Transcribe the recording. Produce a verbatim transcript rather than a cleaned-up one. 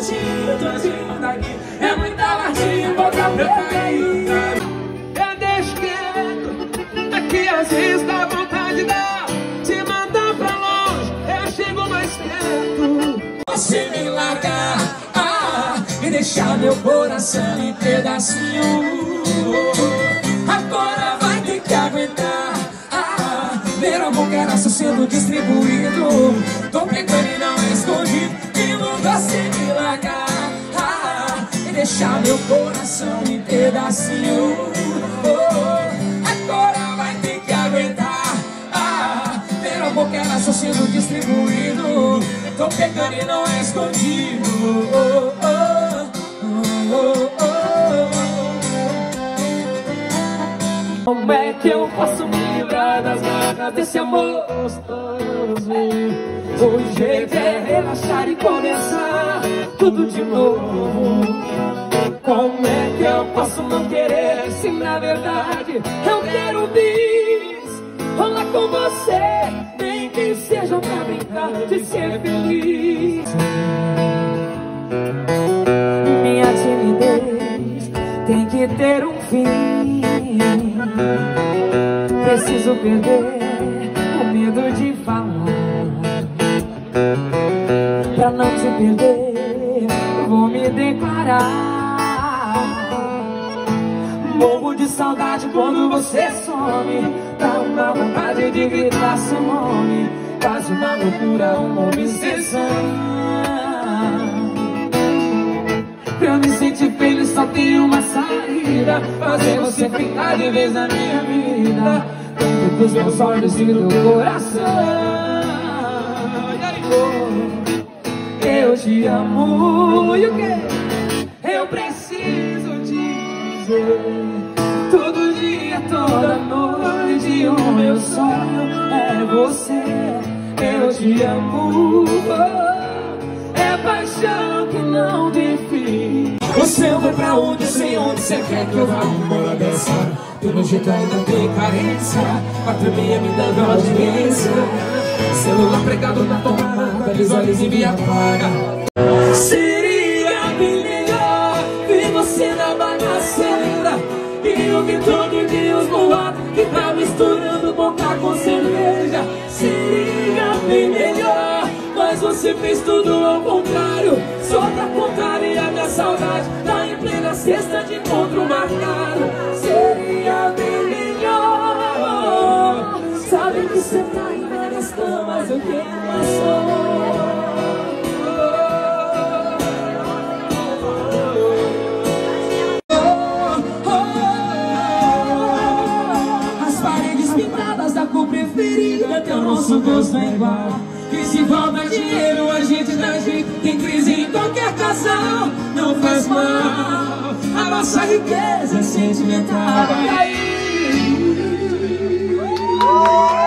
todinho, todinho daqui. É muita lardinha e pouca preferida. Eu deixo quieto, é que às vezes dá vontade dá te mandar pra longe, eu chego mais perto. Você me largar, ah, e deixar meu coração em pedacinho. Agora vai ter que aguentar, ah, ver amor que era só sendo distribuído. Tô pegando e não escondi, e não você me largar, ah, e deixar meu coração em pedacinho. Agora vai ter que aguentar, ah, ver amor que era só sendo distribuído. Tô pegando e não é escondido. Oh, oh, oh, oh, oh. Como é que eu posso me livrar das garras desse amor gostoso? O jeito é relaxar e começar tudo de novo. Como é que eu posso não querer se na verdade eu quero bis? Rolar com você, nem que seja pra brincar de ser feliz. Minha timidez tem que ter um fim. Preciso perder o medo de falar. Pra não te perder, vou me declarar. Morro de saudade quando você some. Dá uma vontade de gritar seu nome. Quase uma loucura, uma obsessão. Pra eu me sentir feliz só tem uma saída: fazer você ficar de vez na minha vida, dentro dos meus olhos e do coração. Eu te amo e o que eu preciso dizer? Todo dia, toda noite, o meu sonho é você. Eu te amo, oh, é paixão que não tem fim. Você vai pra onde, sei onde você quer que eu vá embora dessa. Pelo jeito ainda tem carência, pra tremer me dando audiência. Celular pregado na tomada, visualize e me apaga. Seria bem melhor ver você na bagaceira e ouvir todo dia os boatos que tá misturando boca com cerveja. Seria bem melhor, mas você fez tudo ao contrário, só pra contrariar minha saudade. Tá em plena sexta de encontro marcado. Seria bem melhor, sabe que você tá em várias camas, eu quero uma só. Até o nosso gosto é igual. E se falta dinheiro a gente dá jeito. Tem crise em qualquer casal, não faz mal. A nossa riqueza é sentimental. E aí?